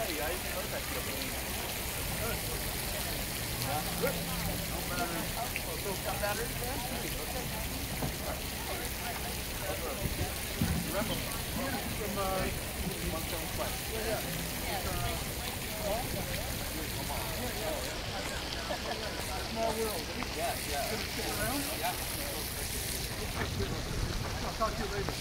I'll talk to you later.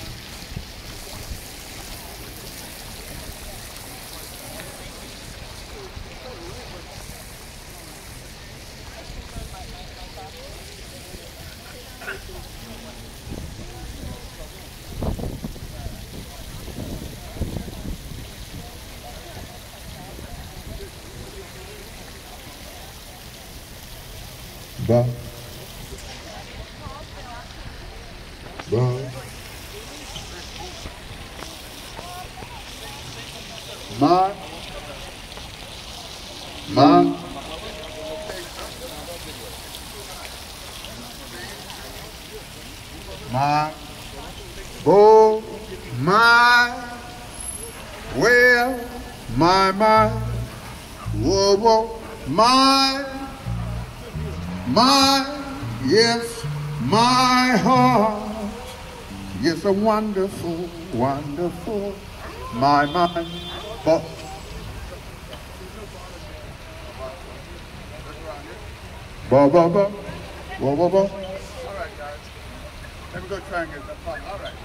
Ba, ba, ma, ma, ma, bo, my, well, my, whoa, whoa, my, yes, my heart, yes, a wonderful, wonderful, my mind, but ba ba ba, ba ba ba. All right, guys. Let me go try and get that part. All right.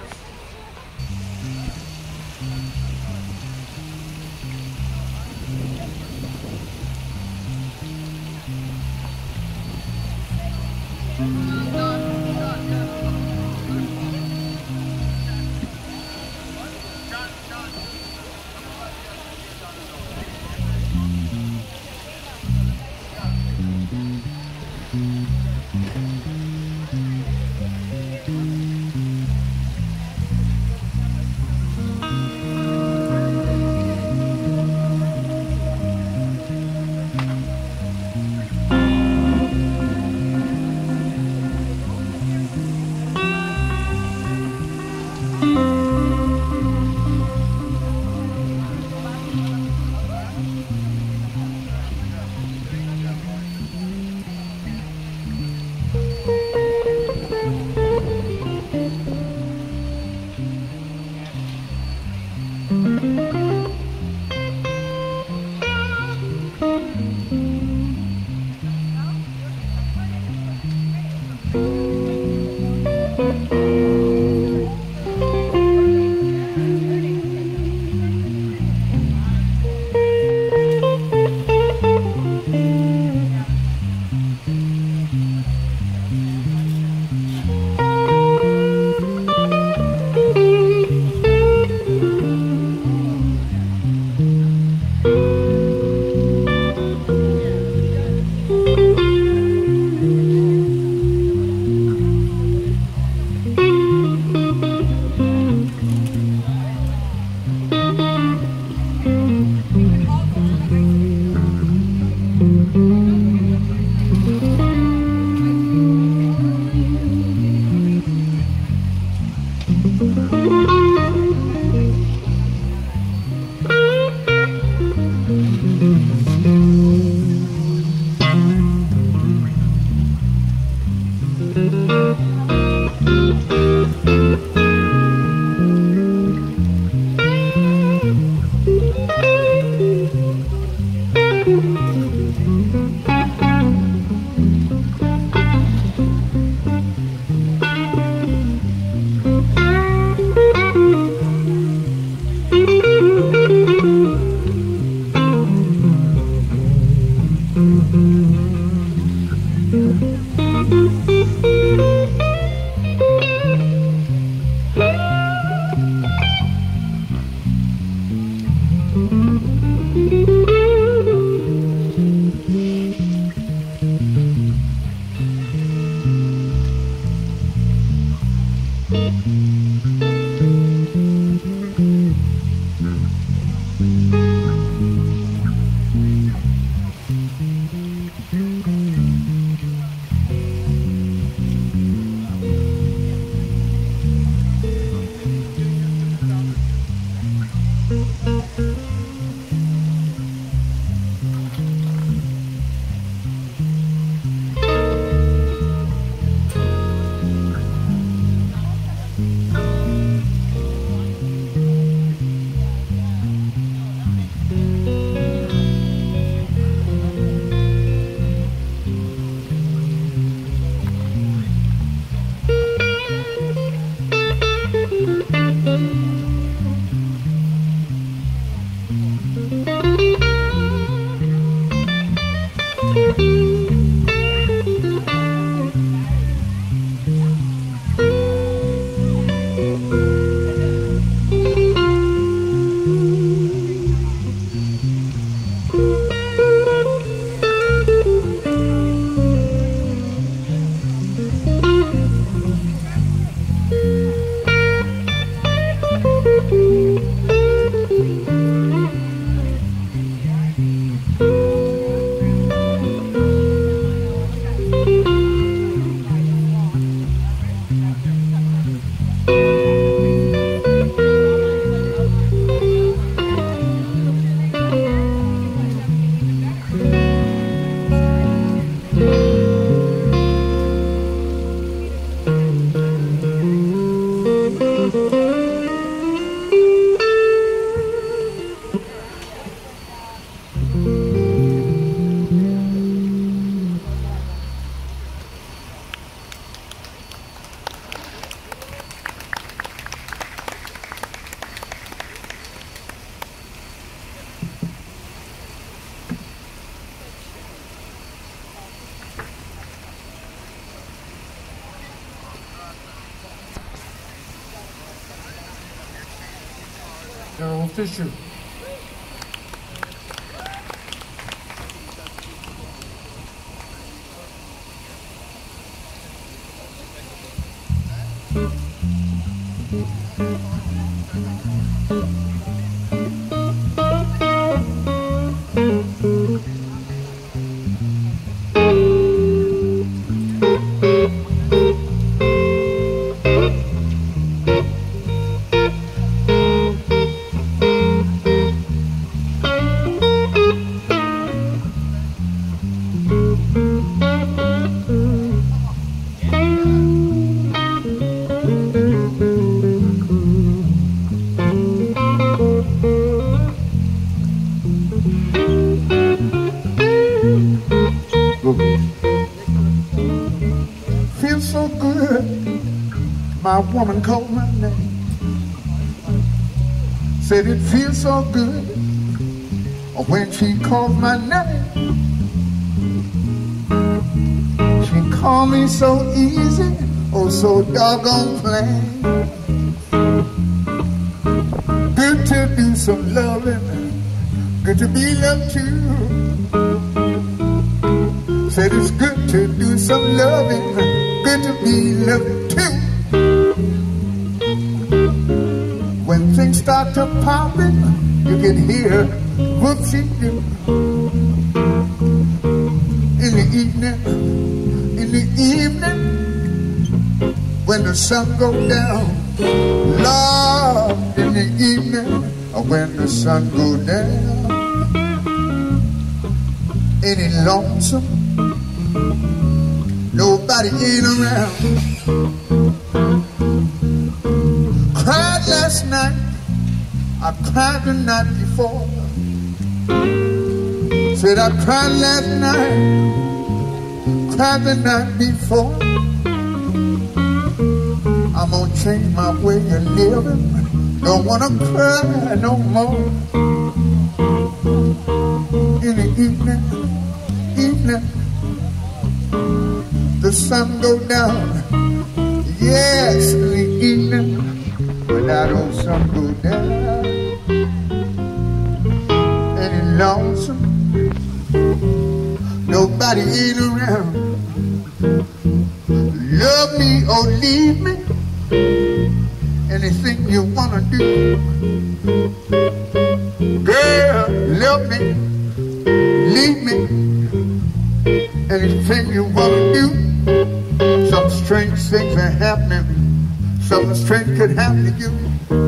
Errol Fisher. Feels so good, my woman called my name. Said it feels so good when she called my name. She called me so easy, oh so doggone plain. Good to do some loving, good to be loved too. Said it's good to do some loving, good to be loved too. When things start to poppin', you can hear whoop-she-doo. In the evening, when the sun goes down, Lord, in the evening, when the sun goes down, ain't it lonesome? Nobody ain't around. Cried last night, I cried the night before. Said I cried last night, cried the night before. I'm gonna change my way of living, don't wanna cry no more. In the evening, the sun go down. Yes, in the evening, when that old sun go down, and it's lonesome, nobody ain't around. Love me or leave me, anything you wanna do. Girl, love me, leave me, anything you wanna do. Some strange things are happening, something strange could happen to you.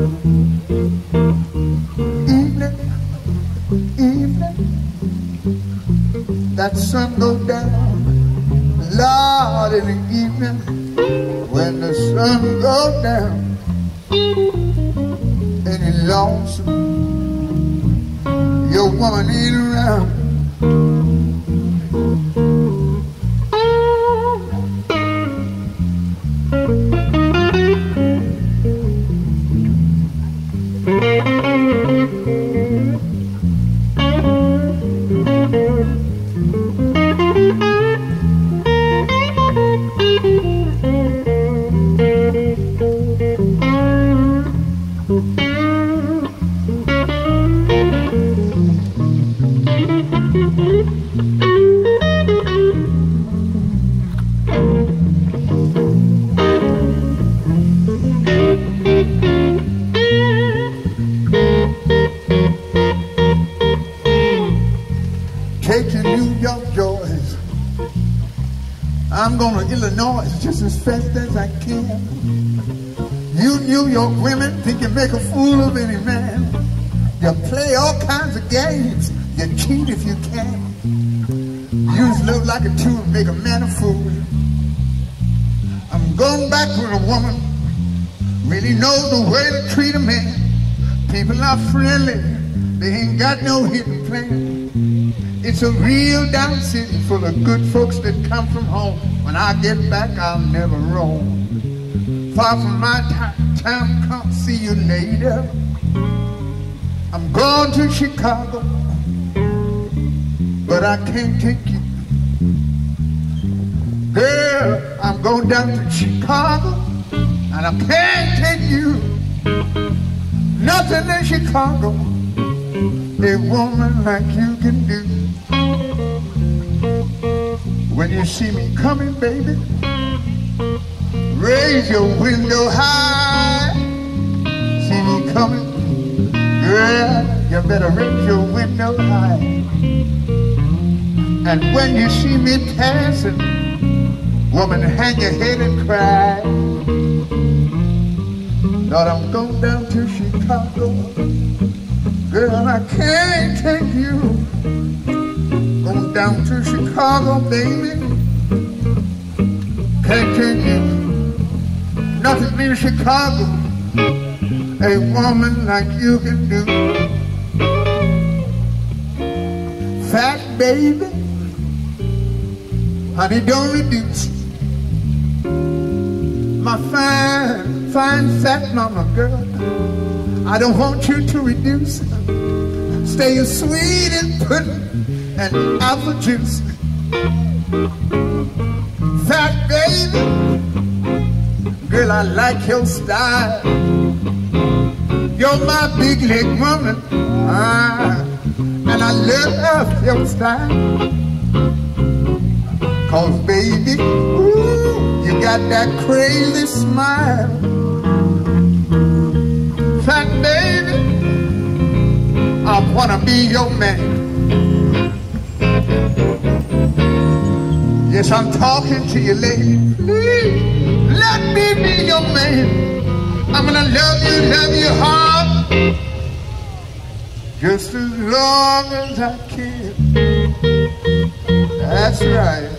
Evening, that sun goes down. Lord, in the evening, when the sun goes down, and it's lonesome, your woman ain't around. take your New York joys. I'm going to Illinois just as fast as I can. You New York women think you make a fool of any man. You play all kinds of games. You cheat if you can. Use love like a tool to make a man a fool. I'm going back with a woman really knows the way to treat a man. People are friendly. They ain't got no hidden plan. It's a real down city full of good folks that come from home. When I get back, I'll never roam. Far from my time, come see you later. I'm going to Chicago, but I can't take you. Girl, I'm going down to Chicago, and I can't take you. Nothing in Chicago a woman like you can do. When you see me coming, baby, raise your window high. See me coming, girl, you better raise your window high. And when you see me passing, woman, hang your head and cry. Lord, I'm going down to Chicago. Girl, I can't take you. Going down to Chicago, baby. Can't take you. Nothing in Chicago a woman like you can do. Fat baby, honey, don't reduce. My fine, fine fat mama girl, I don't want you to reduce. Stay as sweet as pudding and apple juice. Fat baby, girl, I like your style. You're my big leg woman, and I love your style. Cause baby, ooh, you got that crazy smile. Fat baby, I wanna be your man. Yes, I'm talking to you, lady. Please, let me be your man. I'm gonna love you hard, just as long as I can. That's right.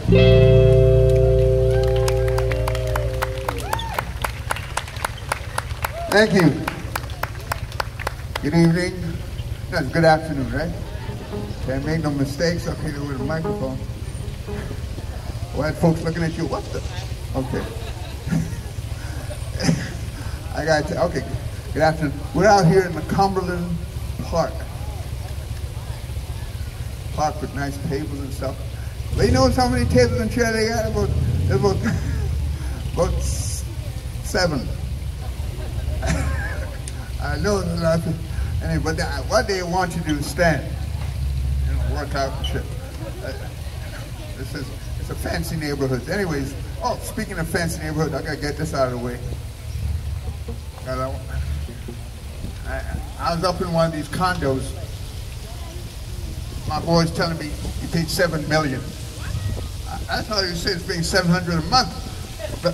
Thank you. Good evening. No, good afternoon, right? Can't make no mistakes up here with a microphone. White folks looking at you, what the? Okay. I got to, okay, good afternoon. We're out here in the Cumberland Park. Park with nice tables and stuff. But you know how many tables and chairs they got? About 7. I know there's nothing. Anyway, but what they want you to do is stand. You know, work out and shit. It's a fancy neighborhood. Anyways, oh, speaking of fancy neighborhood, I gotta get this out of the way. I was up in one of these condos. My boy's telling me he paid $7 million. I thought he said he's paying $700 a month. But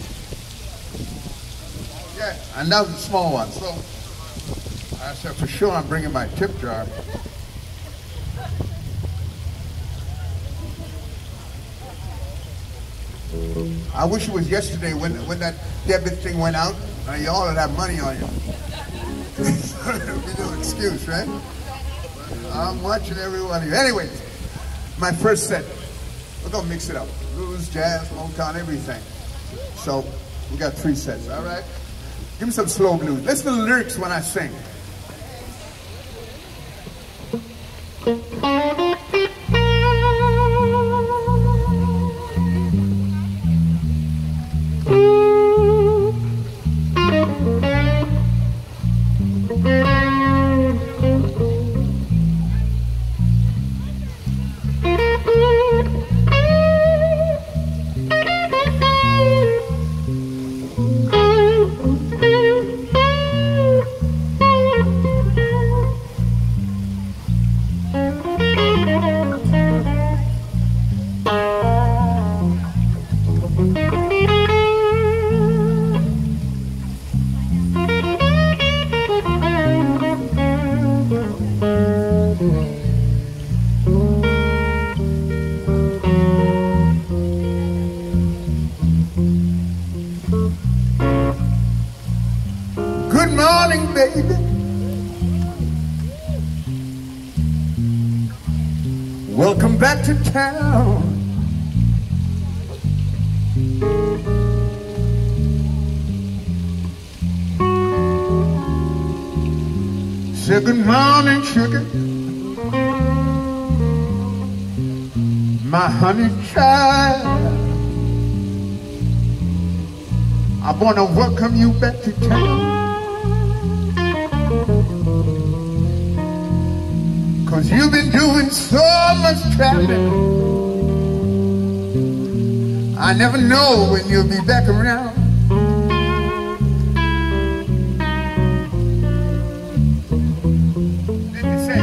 yeah, and that was a small one. So I said, for sure I'm bringing my tip jar. I wish it was yesterday when that debit thing went out. You all would have money on you. It would be no excuse, right? I'm watching every one of you. Anyways, my first set. We're going to mix it up. Blues, jazz, Motown, everything. So we got 3 sets, all right? Give me some slow blues. Listen to the lyrics when I sing. Good morning, baby. Welcome back to town. Say good morning, sugar. My honey child. I want to welcome you back to town. 'Cause you've been doing so much traveling. I never know when you'll be back around. Let me say,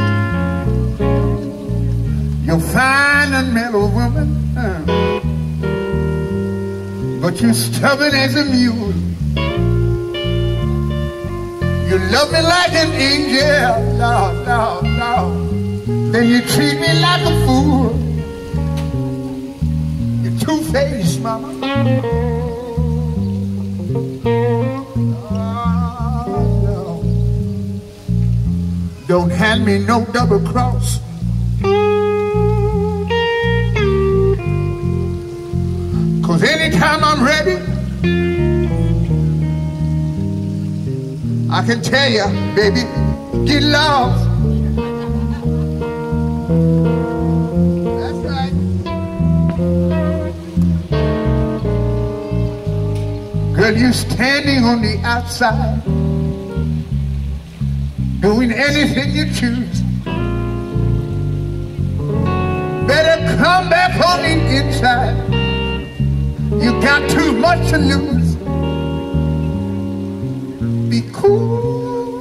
you're fine and mellow woman, but you're stubborn as a mule. You love me like an angel, no. Then you treat me like a fool. You're two-faced, mama. Oh, no. Don't hand me no double cross. 'Cause anytime I'm ready, I can tell you, baby, get lost. That's right. Girl, you standing on the outside, doing anything you choose. Better come back on the inside. You got too much to lose. Be cool,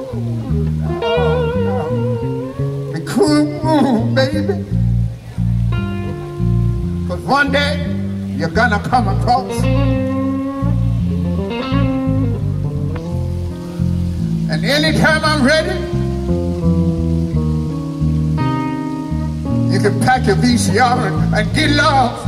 be cool, baby. 'Cause one day you're gonna come across, and anytime I'm ready, you can pack your VCR and get lost.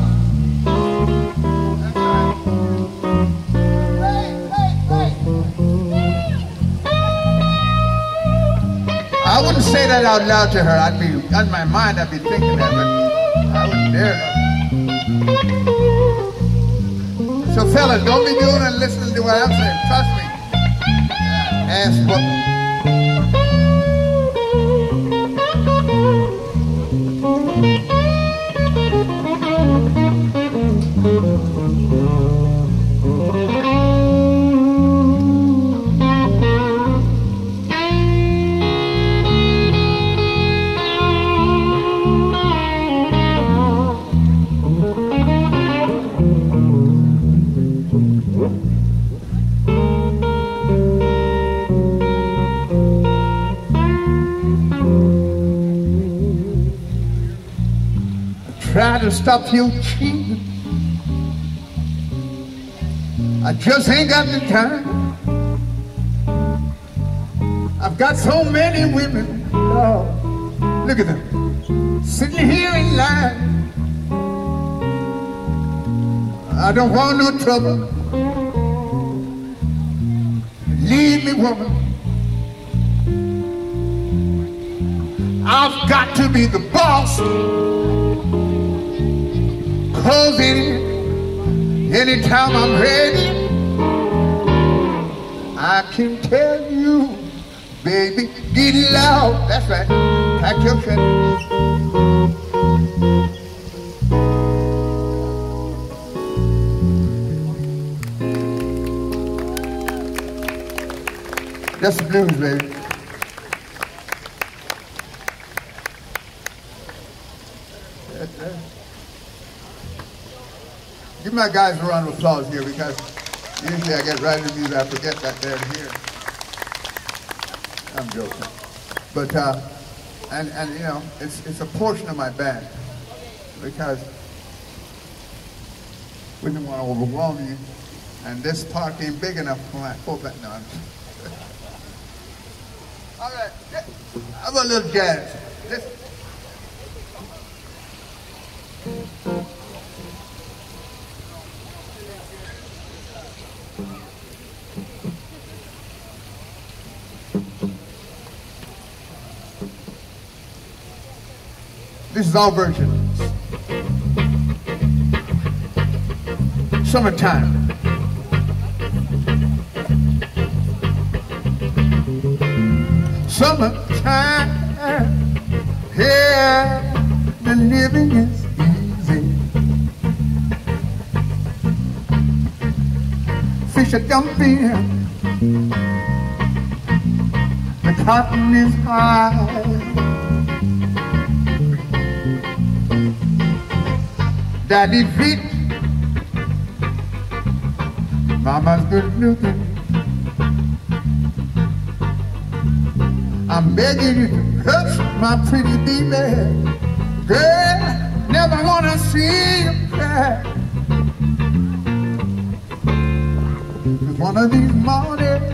I wouldn't say that out loud to her. I'd be, in my mind, I'd be thinking that, but I wouldn't dare. So fellas, don't be doing and listening to what I'm saying. Trust me. Ass whooping. Try to stop you cheating. I just ain't got the time. I've got so many women, oh, look at them, sitting here in line. I don't want no trouble. Leave me, woman. I've got to be the boss. 'Cause anytime I'm ready, I can tell you, baby, get loud. That's right. Pack your shit. That's the blues, baby. Give my guys a round of applause here, because usually I get right into music, I forget that they're here. I'm joking. But, and you know, it's a portion of my band, because we didn't want to overwhelm you, and this park ain't big enough for my full band. No, all right, how about a little jazz? This is our version. Summertime. Summertime. Yeah, the living is easy. Fish are dumping. The cotton is high. Daddy feet, Mama's good looking. I'm begging you to hush my pretty baby. Girl, never wanna see you cry. 'Cause one of these mornings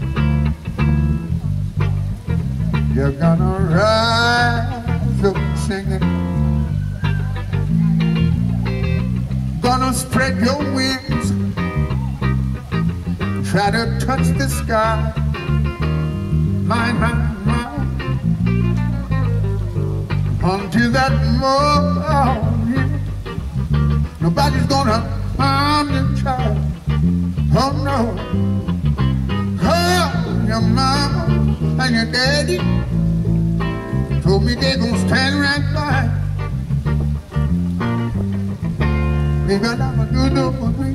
you're gonna rise up singing. Gonna spread your wings, try to touch the sky. My, my, my. Until that morning, nobody's gonna harm your child. Oh no. Oh, your mama and your daddy told me they're gonna stand right by. Baby, I'ma do no more dream.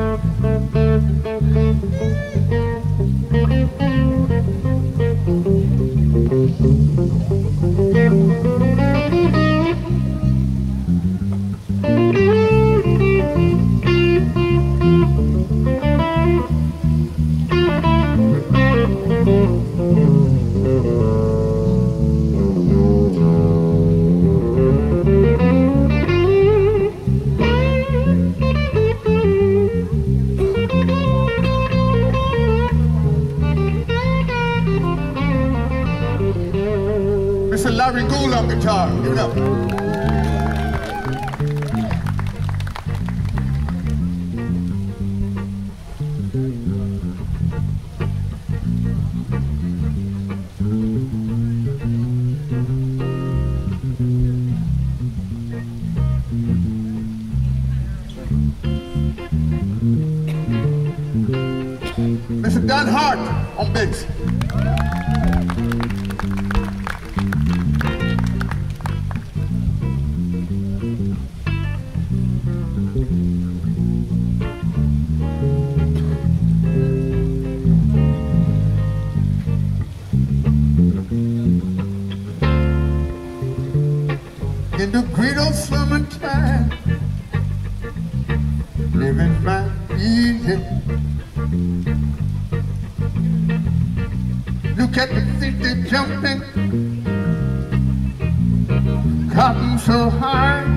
Mr. Larry Gould on guitar, give it up. Mr. Don Hart on bass. In the great old summertime, living fine, easy. Look at the fish, they jumping, cotton so high.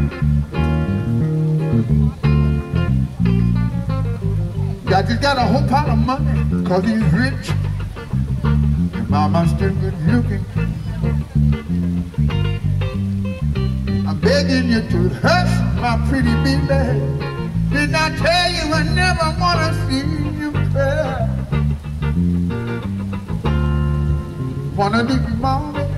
Daddy's got a whole pile of money, 'cause he's rich. And Mama's still good looking. I'm begging you to hush, my pretty baby. Didn't I tell you I never wanna see you cry? One of these mornings,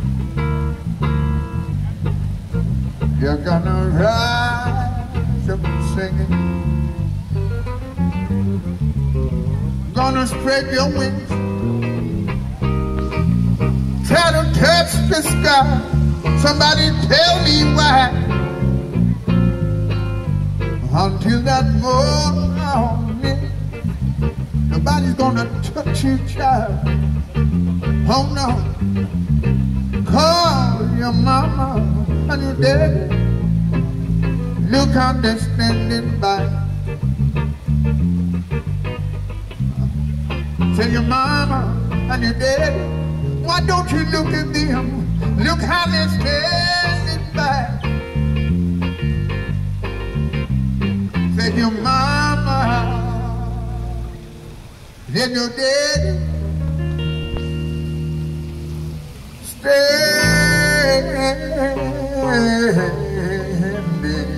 you're gonna rise up singing. Gonna spread your wings, try to touch the sky. Somebody tell me why. Until that morning, nobody's gonna touch you, child. Oh no. Call your mama and your daddy. Look how they're standing by. Tell your mama and your daddy, why don't you look at them? Look how they're standing by. Say your mama, then your daddy, standing.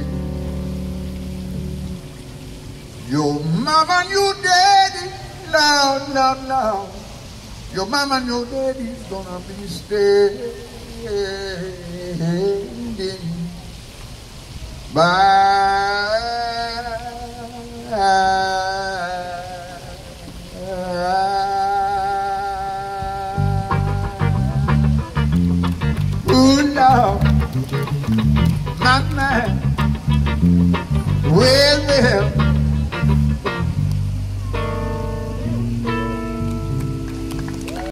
Your mama and your daddy, now. Your mama and your daddy's gonna be staying. Ooh, Lord, my mind, well, well.